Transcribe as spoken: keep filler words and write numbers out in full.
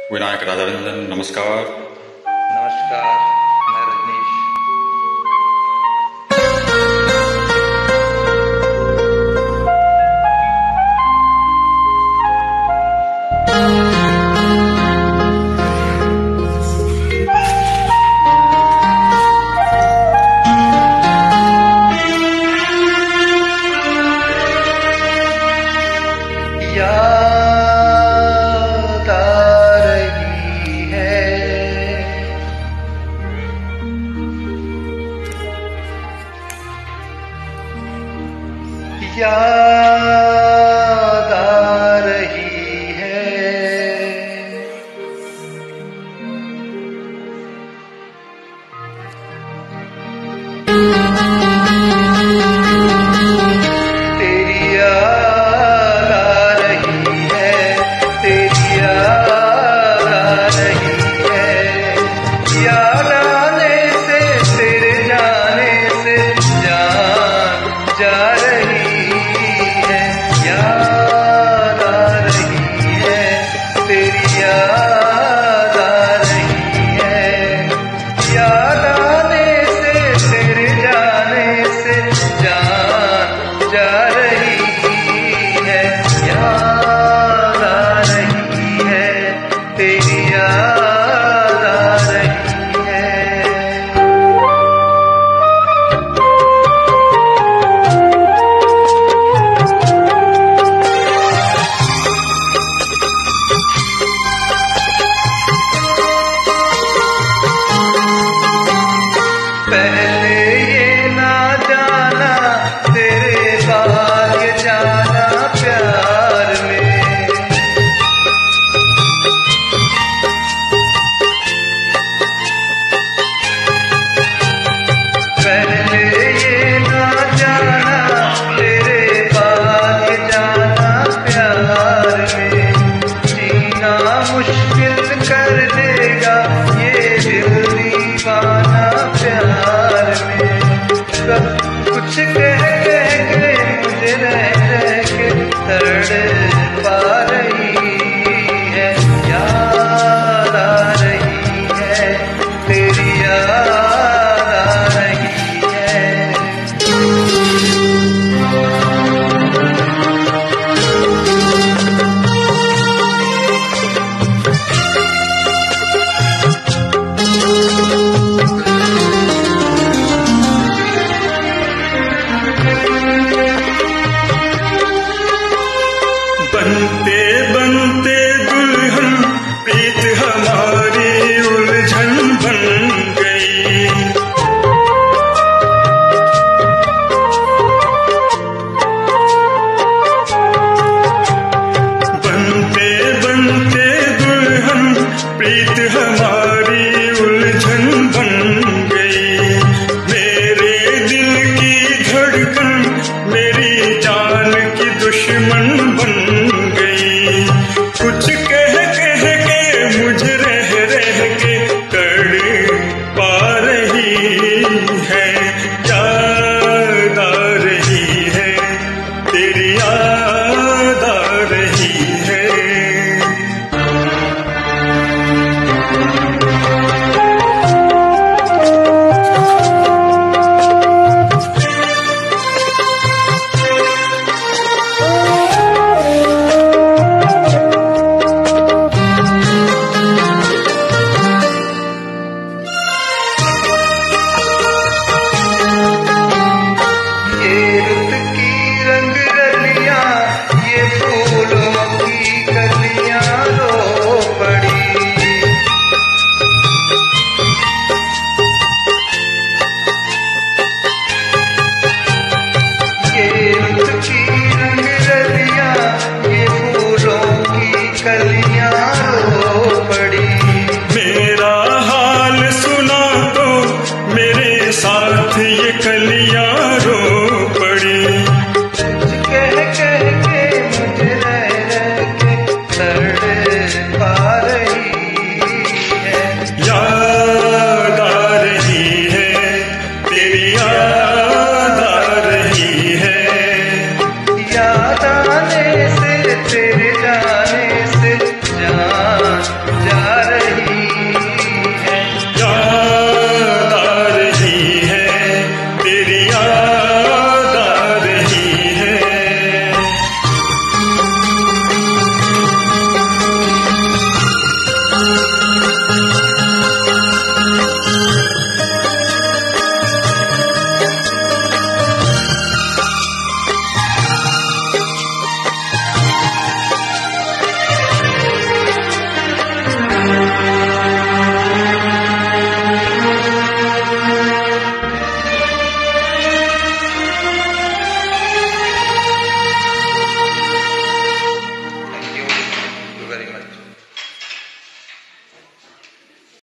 विनायक राधारंजन, नमस्कार। नमस्कार, मैं रजनीश। याद आ रही है, याद आ रही है, तेरी याद आ रही है, तेरी याद आ रही है। याद आने से तेरे जाने से जान जा रही है। याद आ रही है, तेरी याद आ रही है। याद आने से तेरे जाने से जान जा रही है। याद आ रही है, तेरी याद आ रही है। पहले ये ना जाना तेरे भाग्य जाना प्यार में। पहले ये ना जाना तेरे भाग्य जाना प्यार में। जीना मुश्किल कर देगा ये दिल दीवाना प्यार में। सब कुछ कह कह के मुझे रह रह के तड़पा रही है। याद आ रही है, तेरी याद आ रही है। बनते बनते दुल्हन प्रीत हमारी उलझन बन गई। बनते बनते दुल्हन प्रीत हमारी उलझन बन गई। मेरे दिल की धड़कन मेरी जान की दुश्मन बन गई। कुछ कह कह के मुझे रह रह के तड़पा रही है। याद आ रही है, तेरी याद आ रही है। ये रुत की रंग रलियां, ये फूलों की कलियां रो पड़ी। ये रुत की रंग रलियां, ये फूलों की कलियां